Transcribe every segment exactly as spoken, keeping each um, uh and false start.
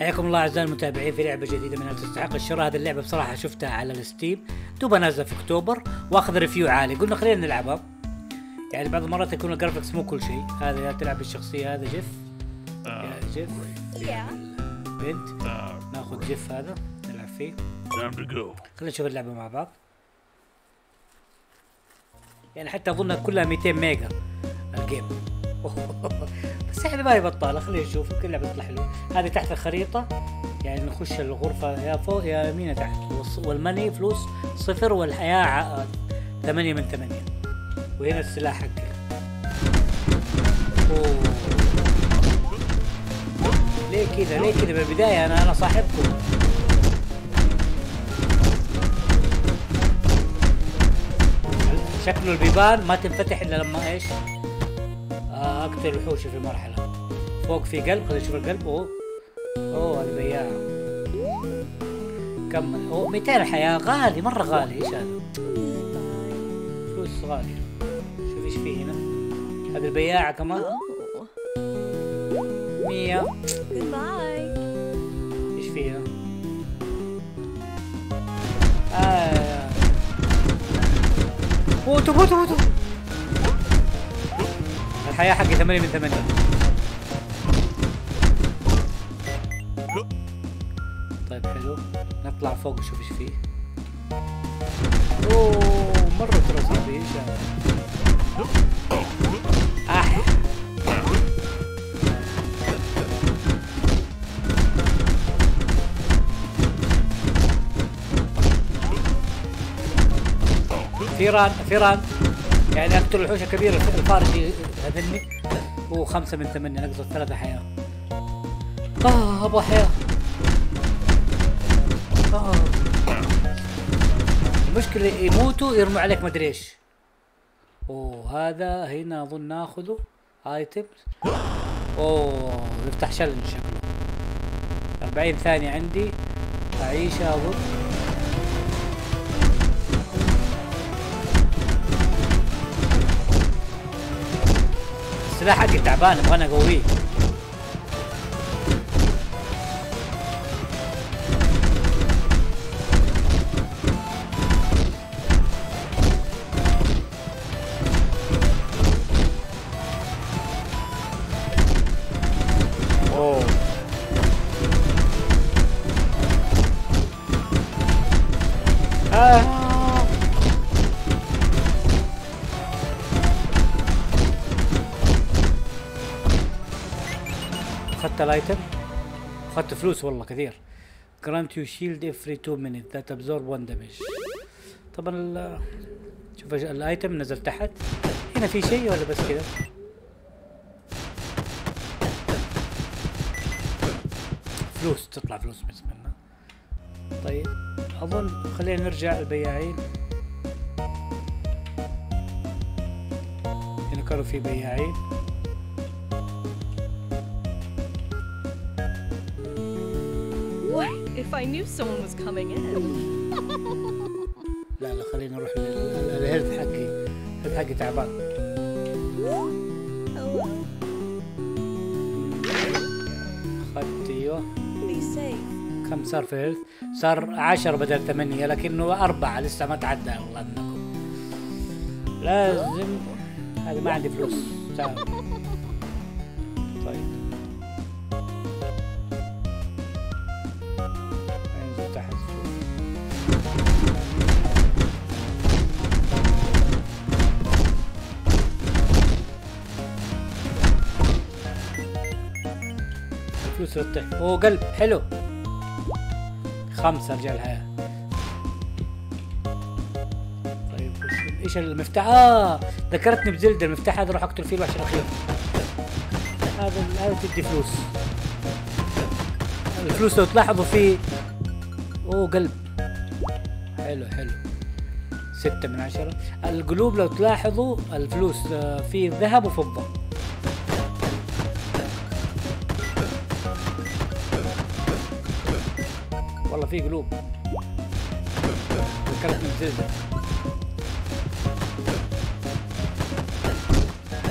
حياكم الله اعزائي المتابعين في لعبه جديده من هل تستحق الشراء. هذه اللعبه بصراحه شفتها على الستيم دوبها نازله في اكتوبر واخذ ريفيو عالي، قلنا خلينا نلعبها. يعني بعض المرات يكون الجرافيكس مو كل شيء. هذا تلعب بالشخصيه، هذا جيف يا جيف بنت. ناخذ جيف هذا نلعب فيه. خلينا نشوف اللعبه مع بعض. يعني حتى اظنها كلها مئتين ميجا الجيم بس يعني ما هي بطاله. خلينا نشوف يمكن اللعبه تطلع حلوه. هذه تحت الخريطه، يعني نخش الغرفه يا فوق يا يمين تحت، والمني فلوس صفر والحياه ثمانية من ثمانية. وهنا السلاح حقي. اوه ليه كذا ليه كذا بالبدايه؟ انا انا صاحبكم. شكله البيبان ما تنفتح الا لما ايش؟ آه اقتل وحوش في مرحله. فوق في قلب، خلينا نشوف القلب. اوه اوه البياع كمل. اوه مئتين الحياه، غالي مره غالي. ايش هذا؟ فلوس غاليه. شوف ايش في هنا. هذا البياعه كمان مية. ايش في هنا؟ آه موتوا موتوا موتوا. الحياة حقي ثمانية من ثمانية. طيب حلو، نطلع فوق نشوف ايش فيه. اوه مرة ترى صعب. ايش هذا؟ اح فيران فيران يعني اقتل الوحوش الكبير الفارس يهدني. هو خمسة من ثمانية، نقصت ثلاثة حياة. اه ابغى حياة. اه المشكلة يموتوا يرموا عليك مدري ايش. اوه هذا هنا اظن ناخذه ايتمز. اوه نفتح شلن شكله. أربعين ثانية عندي اعيشها اظن. السلاح حقي تعبان، ابغى اقويه. اوه آه. اخذت الايتم، اخذت فلوس والله كثير. grant you shield every two minutes that absorb one damage. طبعا شوف الايتم نزل تحت. هنا في شيء ولا بس كذا؟ فلوس تطلع فلوس بس منها. طيب اظن خلينا نرجع البياعين. هنا كانوا في بياعين. If I knew someone was coming in. لا لا خلينا نروح للهيلث حقي. الهيلث حقي تعبان. اخذت ايوه. كم صار في الهيلث؟ صار عشرة بدل ثمانية، لكنه أربعة لسه ما تعدى. والله انكم لازم. هذا ما عندي فلوس. تعال. طيب فلوس رتح. اوه قلب حلو. خمسة رجع الحياة. طيب ايش المفتاح؟ اه ذكرتني بزلدة. المفتاح هذا اروح اقتل فيه الوحش الاخير. هذا هذا تدي فلوس. الفلوس لو تلاحظوا فيه. اوه قلب حلو حلو. ستة من عشرة. القلوب لو تلاحظوا الفلوس فيه ذهب وفضة. والله في قلوب. ذكرت من زلدة.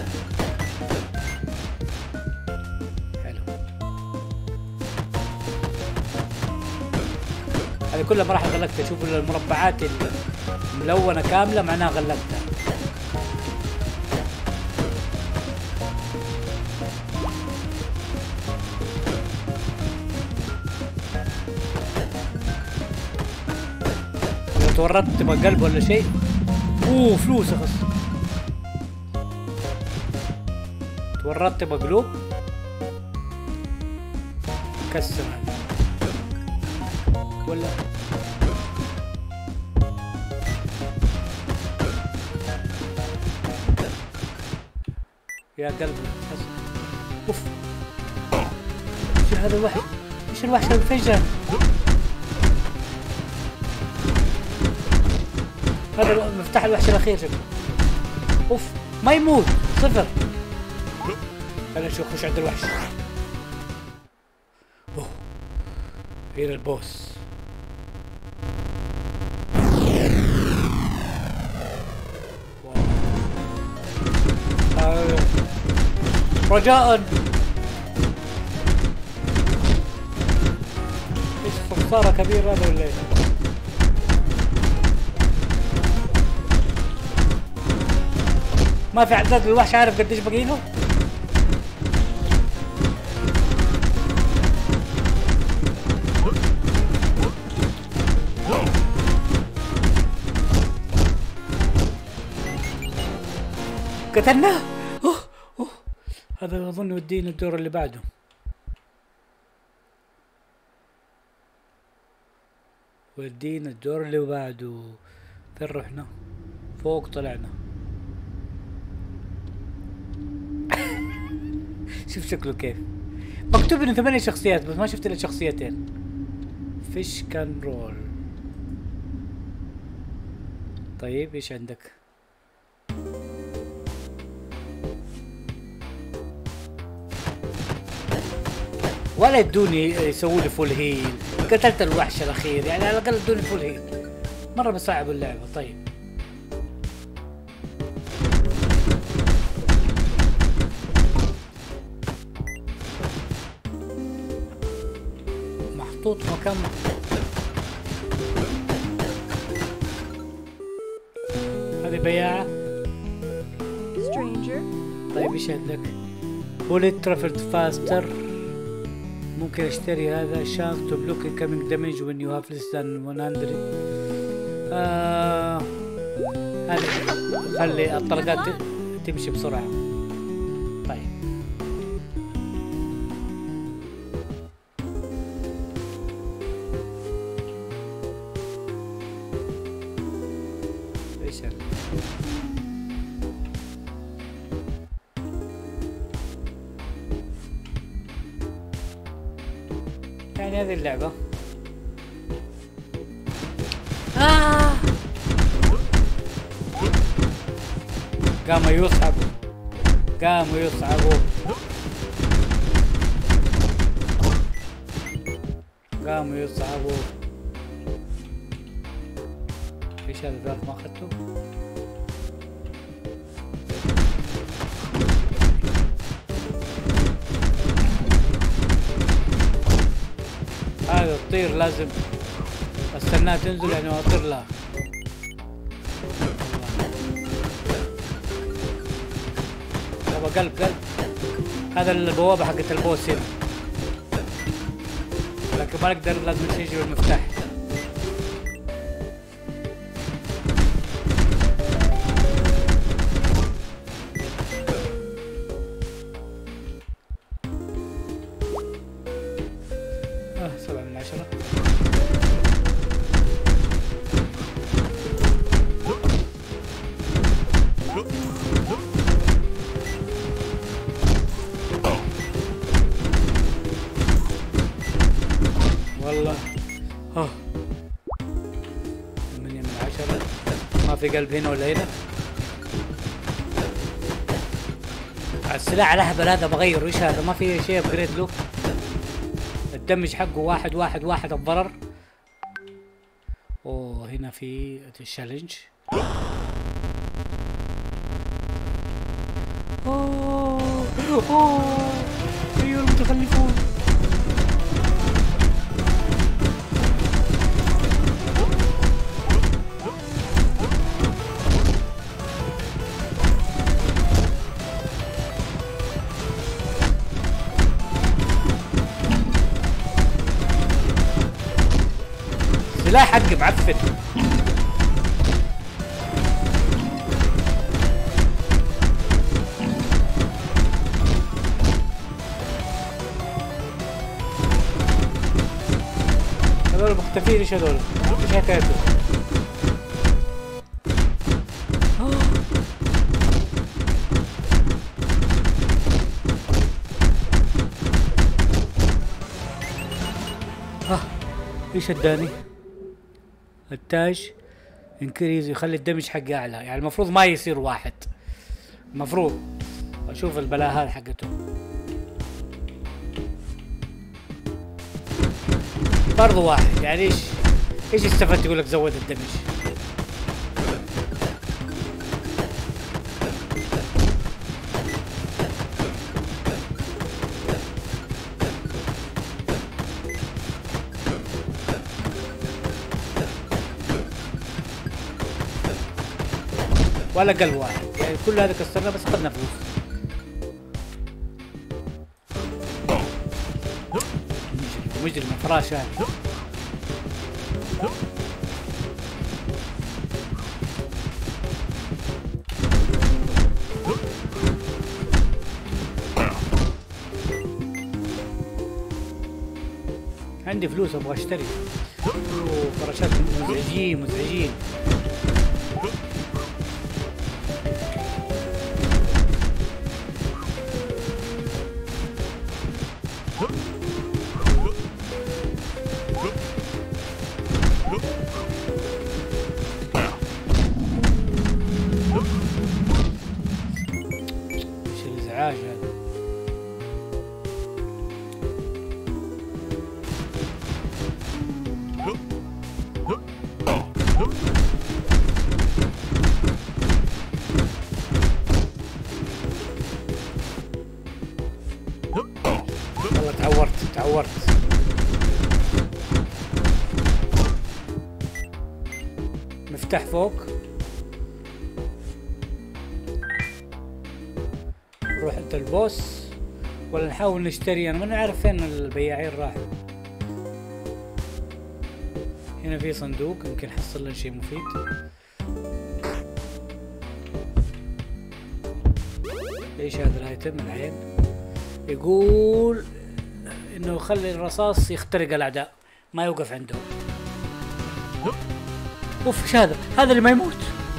حلو. هذه كلها ما راح غلقتها. شوفوا المربعات الملونة كاملة معناها غلقتها. لو تورطت تبغى قلب ولا شيء. اوه فلوس اخس. تورطت تبغى قلوب. كسر هذا ولا يا قلبي. اوف ايش هذا الوحش؟ ايش الوحش هذا فين؟ هذا مفتاح الوحش الاخير شكله. اوف ما يموت صفر. خلينا نشوف خش عند الوحش. اوه هنا البوس. آه. رجاء ايش صرصارة كبير هذا ولا ايه؟ ما في عداد الوحش عارف قديش باقي له؟ قتلناه. أوه أوه. هذا اظن يودينا الدور اللي بعده. ودينا الدور اللي بعده. فين رحنا؟ فوق طلعنا. شوف شكله كيف. مكتوب انه ثمانية شخصيات بس ما شفت الا شخصيتين. فيش كان رول. طيب ايش عندك؟ ولا يدوني يسووا لي فول هيل. قتلت الوحش الاخير يعني على الاقل ادوني فول هيل. مره بصعب اللعبه. طيب محطوط مكان. هذه بياعة. Stranger. طيب ايش عندك؟ بوليت ترافلد فاستر. ممكن اشتري هذا. شانس تو بلوك incoming damage when you have less than one hundred. آه هذه خلي الطلقات تمشي بسرعة. طيب ايش هذا؟ يعني هذه اللعبة. آه. قاموا يصعبوا قاموا يصعبوا قاموا يصعبوا. ايش هذا ذاك ما اخذته؟ هذا تطير لازم استناها تنزل يعني اطير لها. يابا قلب قلب. هذا البوابة حقت البوس هنا لكن ما نقدر لازم نجي بالمفتاح. اه سبعة من عشرة. والله اه ثمانية من عشرة. ما في قلب هنا ولا هنا. السلاح الأهبل هذا بغيره. ايش هذا؟ ما في شيء ابجريد له. الدمج حقه واحد واحد واحد الضرر. اوه هنا في التشالنج. اوه اوه ايوه المتخلفون. سلاح حقي معفن. هذول مختفين، ايش هذول؟ ايش حكايتهم؟ ايش اداني؟ التاج انكريز يخلي الدمج حقه اعلى، يعني المفروض ما يصير واحد، المفروض اشوف البلاهات حقته. برضو واحد، يعني ايش ايش استفدت؟ يقول لك زود الدمج. ولا قلب واحد، يعني كل هذا كسرنا بس اخذنا فلوس. مجرم مجرم فراش هذا. عندي فلوس ابغى اشتري. اوه فراشات مزعجين مزعجين. ايش الازعاج هذا؟ والله تعورت تعورت. مفتاح فوق. نروح عند البوس ولا نحاول نشتري؟ انا ما نعرف فين البياعين راحوا. هنا في صندوق يمكن نحصل لنا شيء مفيد. ايش هذا الايتم؟ العين يقول انه يخلي الرصاص يخترق الاعداء ما يوقف عندهم. اوف ايش هذا؟ هذا اللي ما يموت.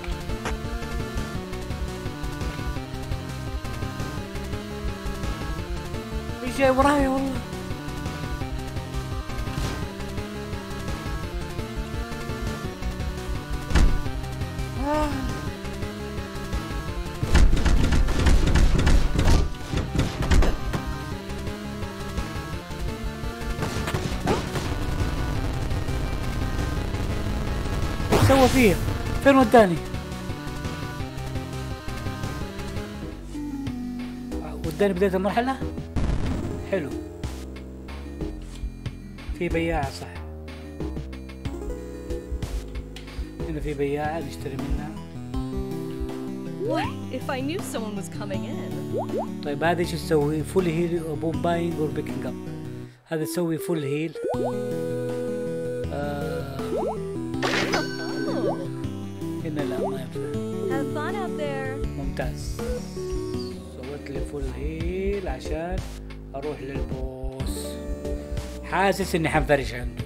ايش جاي ورايا والله؟ آه. سوى فيه؟ فين وداني؟ وداني بداية المرحلة؟ حلو. في بياعة صح. هنا في بياعة نشتري منها. What if I knew someone was coming in? طيب هذا ايش تسوي؟ فول هيل بوم باينج اور بيكينج اب. هذا تسوي فول هيل. آه. هنا لا ما ينفع. Have fun out there. ممتاز. سويت لي فول هيل عشان اروح للبوس. حاسس اني حنفرش عنده.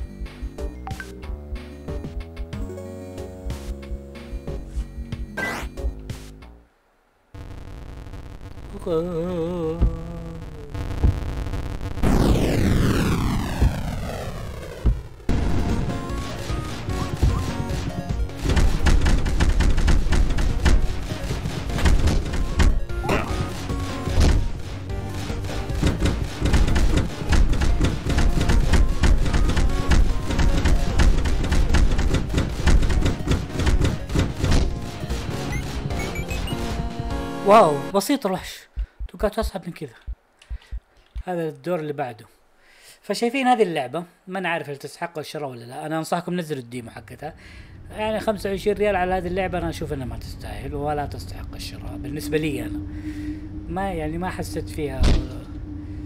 واو بسيط الوحش، توقعت اصعب من كذا. هذا الدور اللي بعده. فشايفين هذه اللعبة ما نعرف هل تستحق الشراء ولا لا. انا انصحكم نزلوا الديمو حقتها، يعني خمسة وعشرين ريال على هذه اللعبة انا اشوف انها ما تستاهل ولا تستحق الشراء بالنسبة لي. انا ما يعني ما حسيت فيها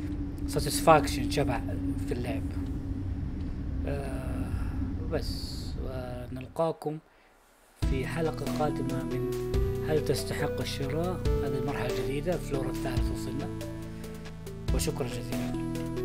ساتسفاكشن شبع في اللعب. آه بس ونلقاكم في حلقة قادمة من هل تستحق الشراء. هذه المرحلة الجديدة، فلور الثالث وصلنا، وشكرا جزيلا.